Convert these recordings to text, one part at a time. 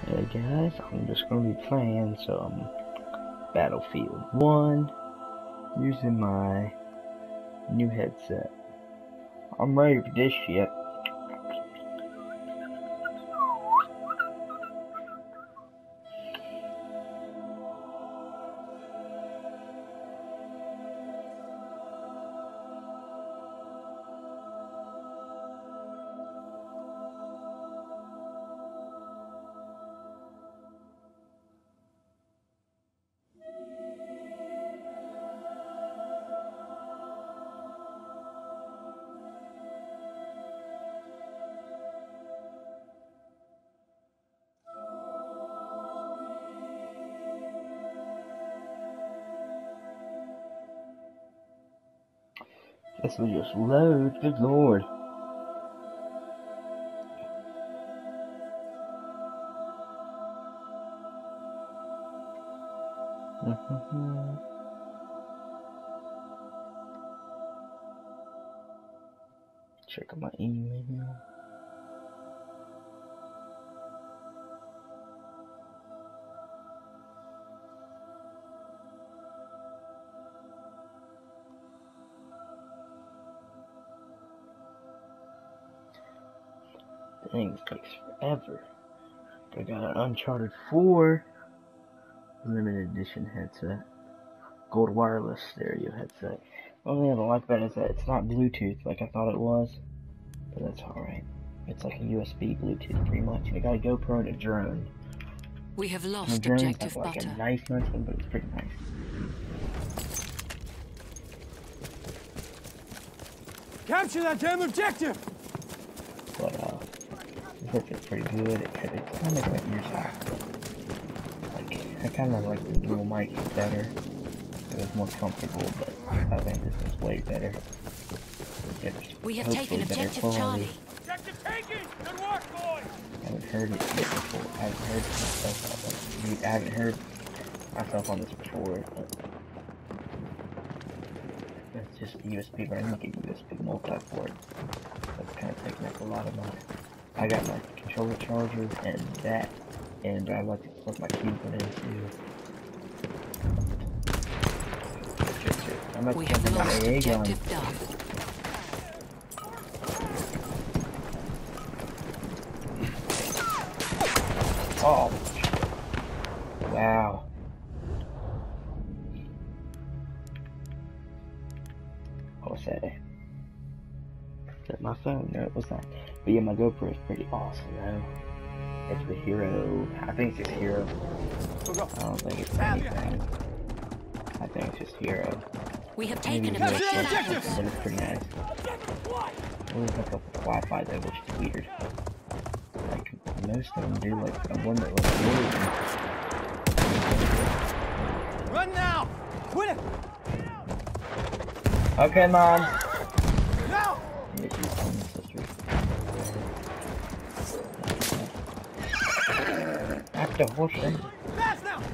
Hey guys, I'm just gonna be playing some Battlefield 1 using my new headset. I'm ready for this shit. This will just load, good lord. Check my email. Things takes forever. I got an Uncharted 4 limited edition headset. Gold wireless stereo headset. Only thing I don't like about it is that it's not Bluetooth like I thought it was. But that's alright. It's like a USB Bluetooth pretty much. And I got a GoPro and a drone. We have lost the drone's objective like butter. a nice one, but it's pretty nice. Capture that damn objective! But I think it's pretty good. It's kind of like your side. Like I kind of like the dual mic better. It was more comfortable, but I think this is way better. We have taken objective Charlie. Objective taken! Good work, boys! I haven't heard it before. I haven't heard myself on this before, but it's just USB, but I think a USB multi-port. That's kind of taking up a lot of my. I got my controller charger and that, and I like to plug my keyboard in too. I'm not We have lost AA gun. objective done. Oh, wow. What was that? Is that my phone? No, it was not. But yeah, my GoPro is pretty awesome though. It's the Hero. I think it's just Hero. I don't think it's anything. I think it's just Hero. We have taken Maybe objective it's butter. but it's pretty nice. It was hook up with Wi-Fi though, which is weird. Like most of them do, like the one that was Run now! Quit it! Okay, Mom. Now! Yeah, she's on the sister. After horse. Fast now!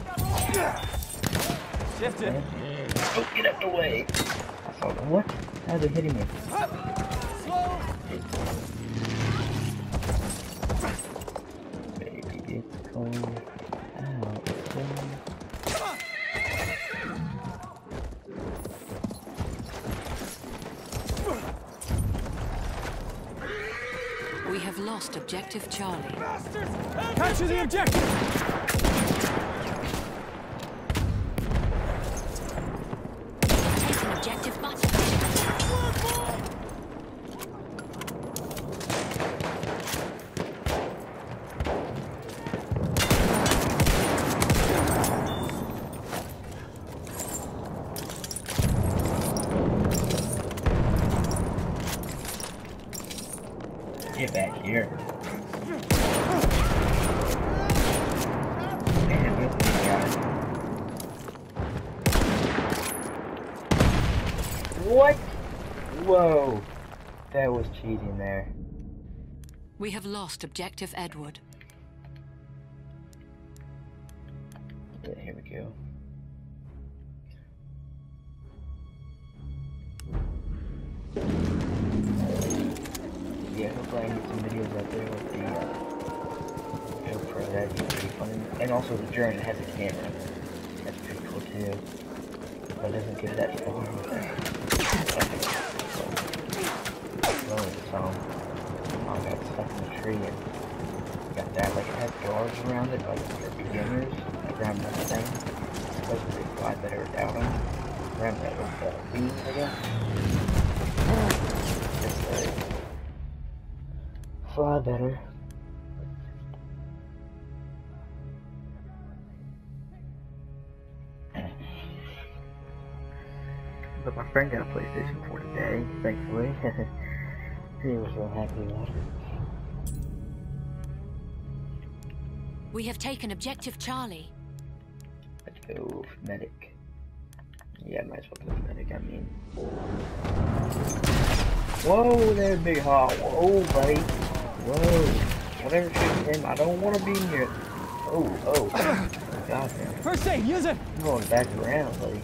Shift it. Oh, get out the way. I saw what? How's it hitting me? Slow! Baby, it's cold out. We have lost objective Charlie. Bastards! Capture the objective! Taken objective butter. Get back here. What? Whoa. That was cheating there. We have lost objective Edward. Yeah, here we go. Yeah, hopefully I can get some videos up there with the GoPro. that'd be pretty fun. And also the drone has a camera. That's pretty cool too. But it doesn't get that far with that. I got stuck in the tree and got that. Like it has guards around it, like for beginners, around that thing. Supposed to fly better without them. Around that with beams, I guess. Just fly better. But my friend got a PlayStation 4 today, thankfully. He was real happy about it. We have taken objective Charlie. Let's go medic. Yeah, might as well go medic, I mean. Whoa there, big hawk. Whoa, buddy. Whoa. Whatever shoots him, I don't want to be near it. Oh. Goddamn. First aid, use it! I'm going back around, buddy.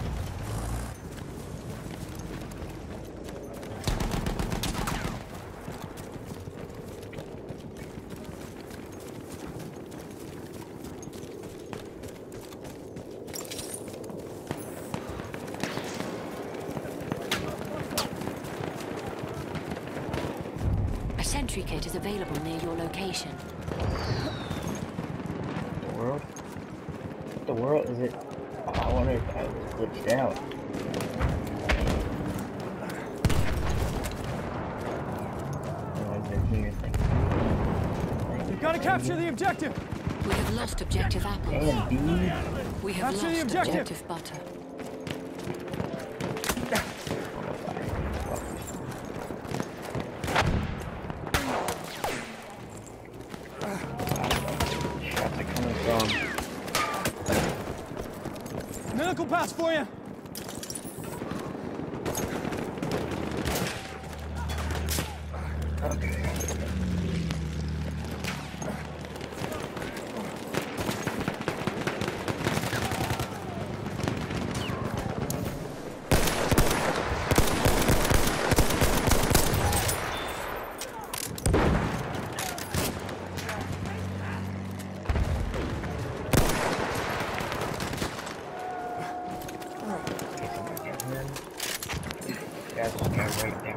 A sentry kit is available near your location. The world? What the world is it? Oh, I wonder if I was glitched out. We've got to capture the objective! We have lost objective apples. And bees. We have Capture the lost objective. objective butter. Shots are coming from. Medical pass for you! Okay. Guys, just go right down.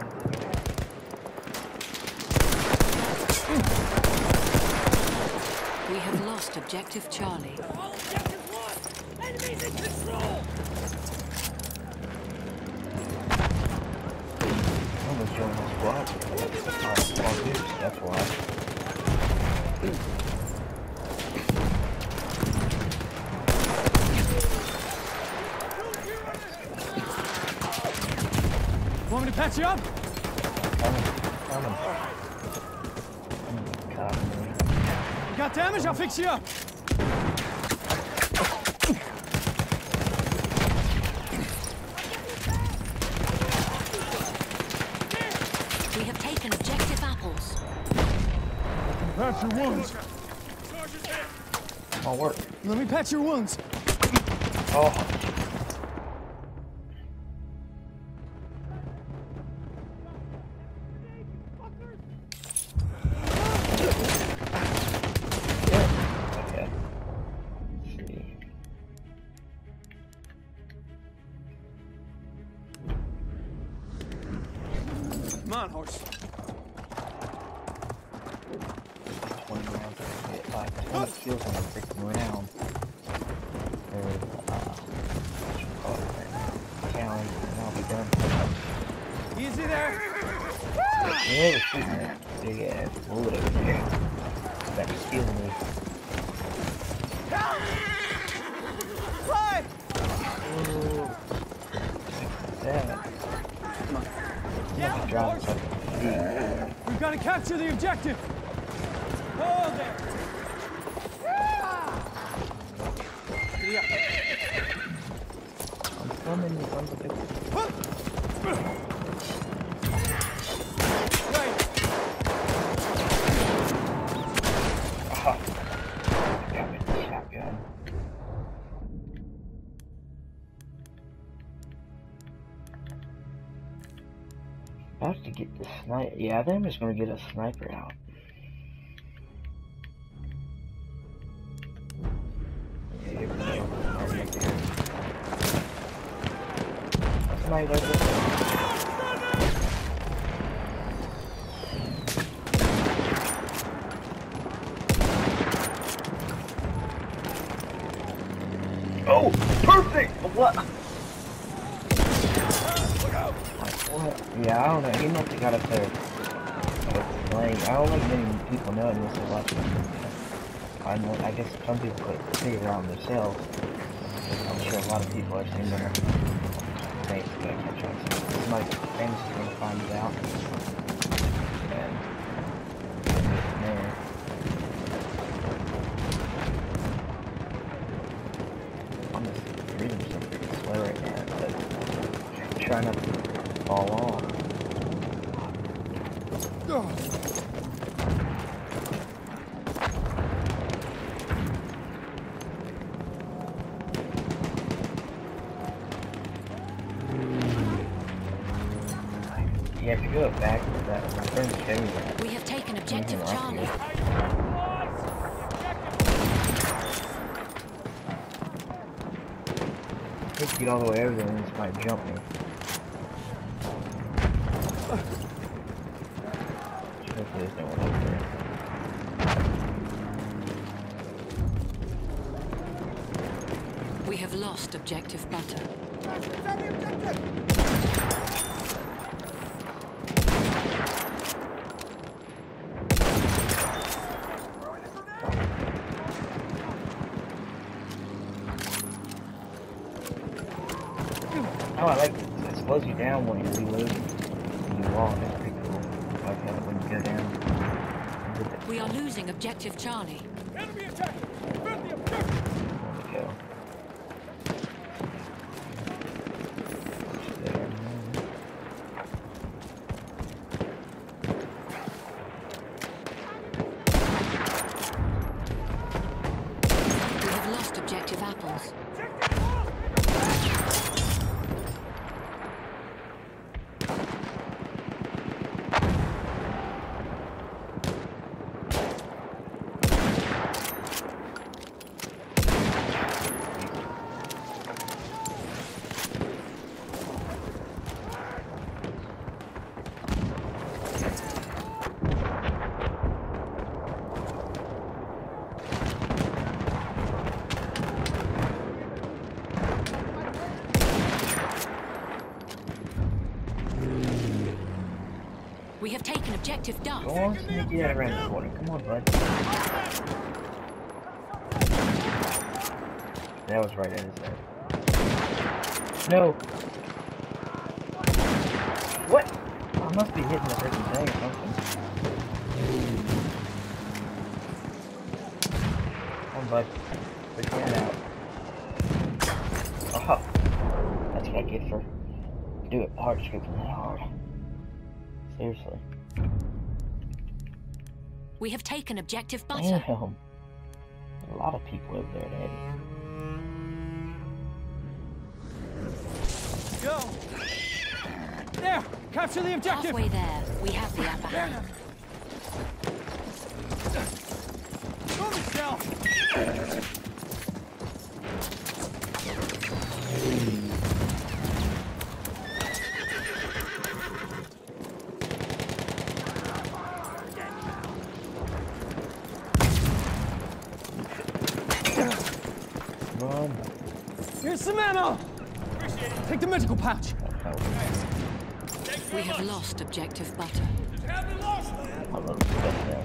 We have lost objective Charlie. All objectives lost! Enemies in control! I'm gonna join the squad. All dudes, that's why. Want me to patch you up? Coming. God, You got damage? I'll fix you up! We have taken objective apples. Patch your wounds. my work. Let me patch your wounds. Oh. Okay. Let's see. Come on, horse. 20 rounds. I get 5 kills on a freaking round. Or, what you call it, challenge, and I'll be done. Easy there. Yeah, we're shooting that big ass bullet over there. That's killing me. Fly! Ooh. Yeah. Yeah, Drop horse. something. We've got to capture the objective. Oh, there. Giddy up. I'm coming, you sons of bitches. Right. Ah. Got me the shotgun. About to get the sniper. Yeah, I think I'm just gonna get a sniper out. somebody there. Oh, perfect! What? What? Yeah, I don't know. He must have got up there. Like, I don't think many people know this is watching. I know. I guess some people could figure it out themselves. I'm sure a lot of people are seeing their face. But I can't try to. Somebody famous is going to find it out. And there. I'm just reading some pretty slow right now, but trying not to fall off. You have to go back to that. My friend showed me that. We have taken objective Charlie. If you get all the way over there, then this might jump me. Hopefully there's no one up there. We have lost objective butter. Oh, I like it. It slows you down when you reload. When you walk, it's pretty cool. I like that when you go down. We are losing objective Charlie. Enemy attack! Defend the objective! There we go. There. We have lost objective apples. We have taken objective Duff. Go on, sneak you out around the corner. Come on, bud. That was right at his head. No! What? I must be hitting the freaking thing or something. Come on, bud. Put your hand out. Oh, that's what I get for do it hard scripting that hard. Seriously. We have taken objective butter. Damn. A lot of people over there, Daddy. Go! There! Capture the objective! Halfway there, we have the upper hand. Move yourself! Run. Here's some ammo! Take the medical pouch! We have lost objective butter. I love the stuff there.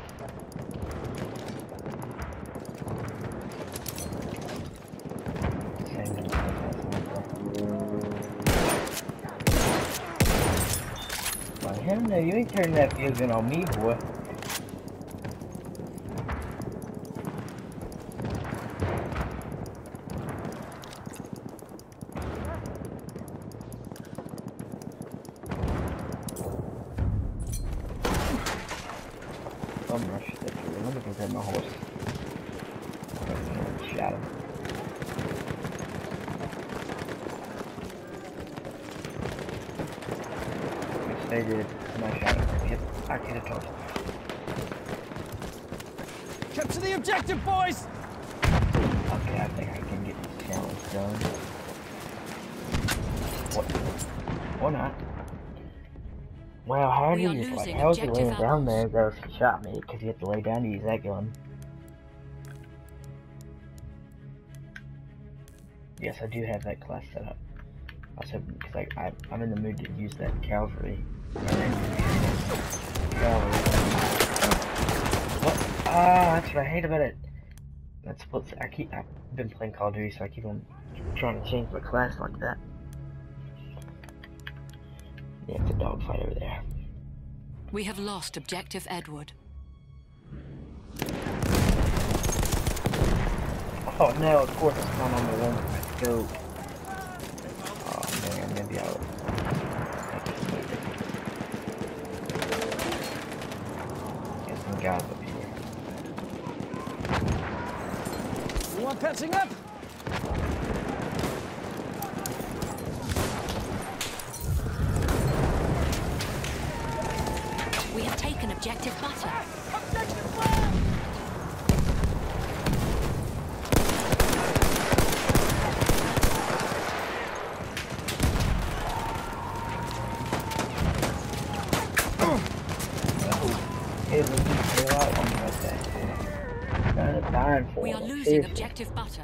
Well, hell no, you ain't turning that field gun on me, boy. I'm rushed that through. Let me go grab my horse. Shot him. They did. Nice shot. Yep, I could have told you. Capture the objective, boys! Okay, I think I can get this challenge done. What? Or not. Wow, how We did are he just like, losing how was he objective laying down apples. there as he shot me? Because he had to lay down to use that gun. Yes, I do have that class set up. I was hoping, because like, I'm in the mood to use that cavalry. What? Ah, that's what I hate about it. That's what I've been playing Call of Duty, so I keep on trying to change my class like that. Yeah, it's a dogfight over there. We have lost objective Edward. Oh no, of course it's not on the one with my scope. Oh man, maybe I'll just move it. Get some guys up here. You want patching up? We have taken objective butter. Hey, look, you out on me like that. Not dying for We are it, losing seriously. objective butter.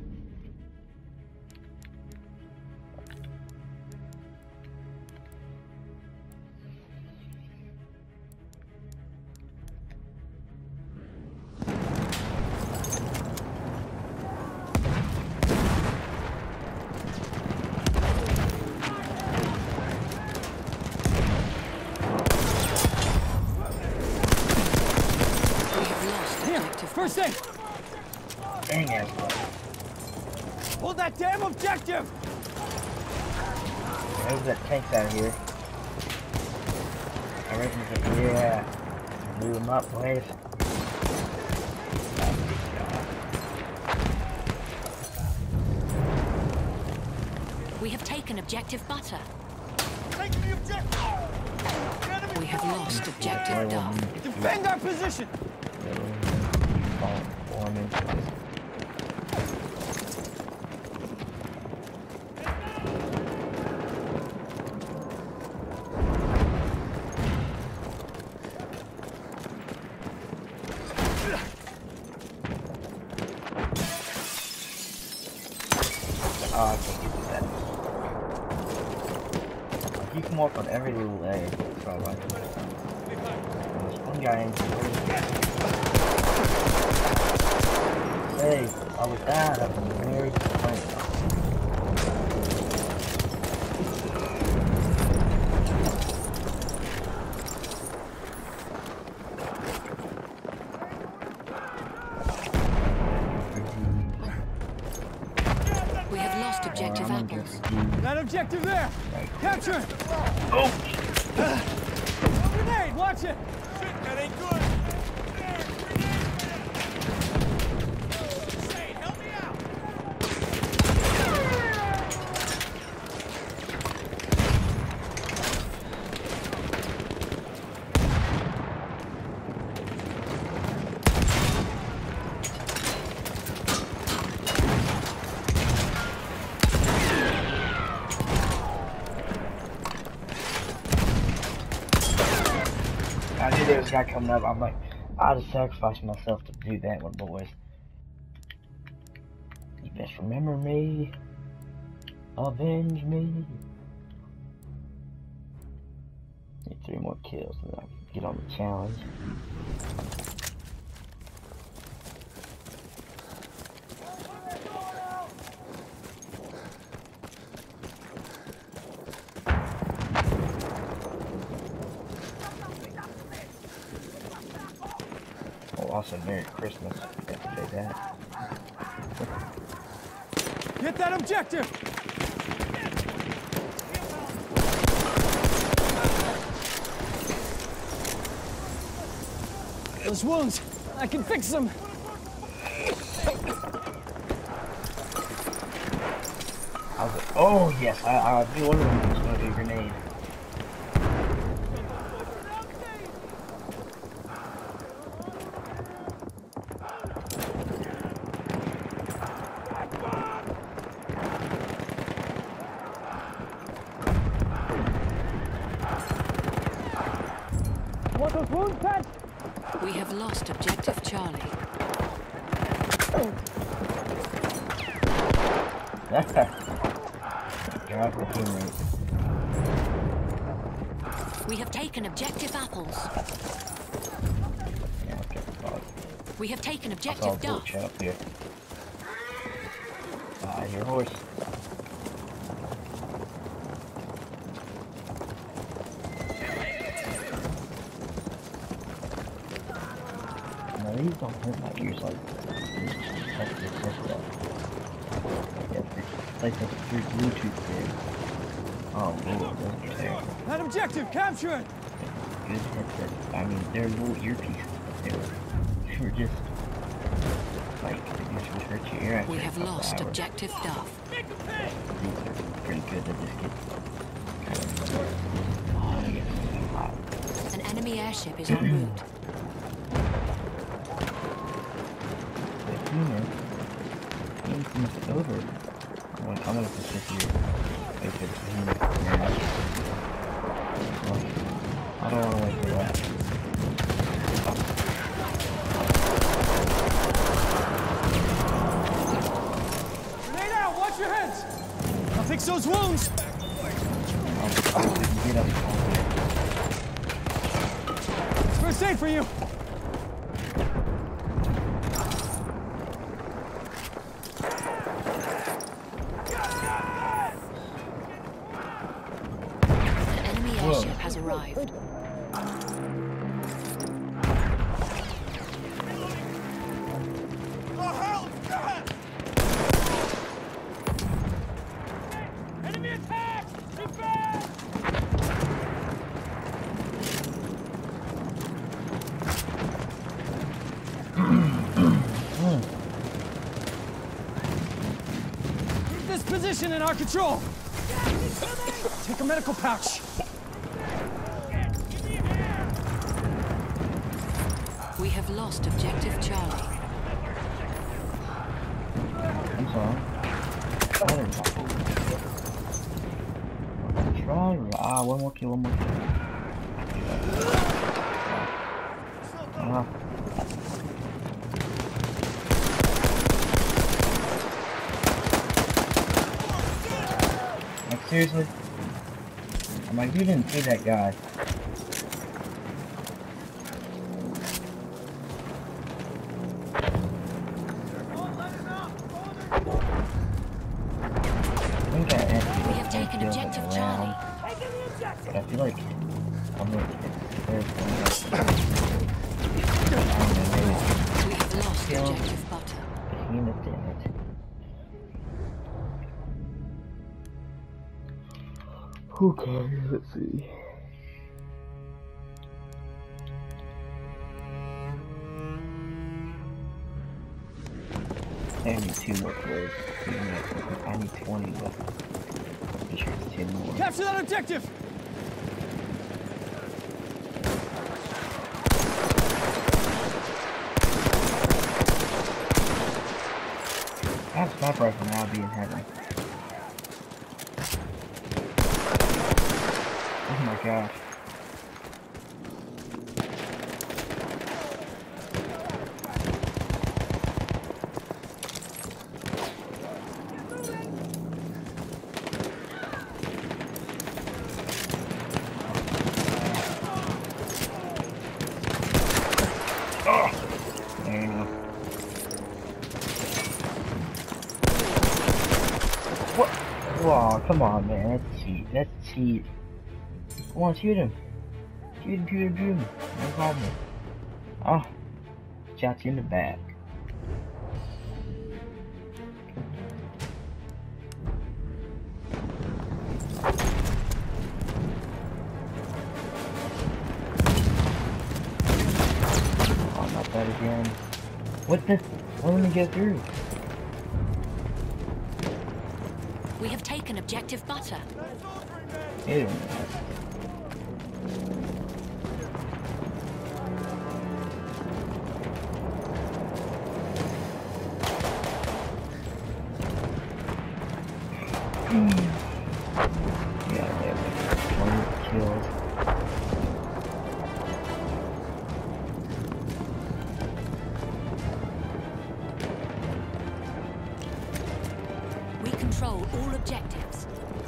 We have lost objective First butter. aid! Dang it. Hold that damn objective! There's that tank down here. I reckon we can, yeah. Blew him up, boys. We have taken objective butter. Take the objective! We have lost objective Duff. Defend our position! Oh, I can't get that. You can walk on every little edge, so I like it. There's one guy in here. Hey, I was down, I'm very disappointed. We have lost objective I'm gonna apples. just That objective there! Capture it! Oh! Grenade, watch it! Shit, that ain't good! Help me out! I knew there was a guy coming up. I'm like, I just sacrificed myself to do that one, boys. You best remember me. Avenge me. Need 3 more kills and then I can get on the challenge. Oh, also Merry Christmas. Got to say that. Get that objective! Those wounds, I can fix them! Oh yes, I knew one of them was going to be a grenade. have lost objective Charlie. Drop the teammate. We have taken objective apples. Yeah, okay, dog. We have taken I saw a objective bullet duff. shot up here. Your horse. No, these don't hurt my ears like that's the system. It's like the through Bluetooth thing. Oh, Lord, those are terrible. That objective, capture it! Good headset. I mean, they're little earpieces, but they were just like they just would hurt your ear. We have lost objective duff. These are pretty good. They just get kind of they get so hot. An enemy airship is en route. The human seems over. I'm gonna put this here. Wait for the human now. I don't want to wait for that. Grenade out! Watch your heads! I'll fix those wounds! Get up. First aid for you! An enemy airship has arrived. Enemy attack! Defend! Keep this position in our control! Take a medical pouch! We have lost objective Charlie. I'm sorry. Try. One more kill, one more kill. Like, seriously? I'm like, you didn't see that guy. We have taken objective Charlie. But I feel like I'm gonna get third one. We have lost objective butter. Damn it. Okay, let's see. I need 2 more players. I need 20, but I'm sure it's 10 more. Capture that objective! That sniper rifle now be in heaven. Oh my gosh. Oh! There you go. What? Oh, come on, man. That's cheat. That's cheat. Come on, shoot him. Shoot him. No problem. Oh. Shot you in the back. Oh, not that again. What the? Let me get through. We have taken objective butter. Ew. Yeah, they have like 20 kills. control all objectives.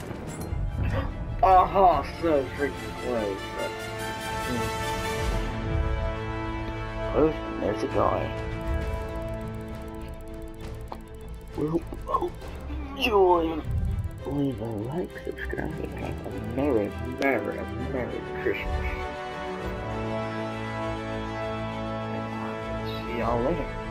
Oh, so freaking close. Oh, there's a guy. Well, join. Leave a like, subscribe, and have a Merry Christmas. See y'all later.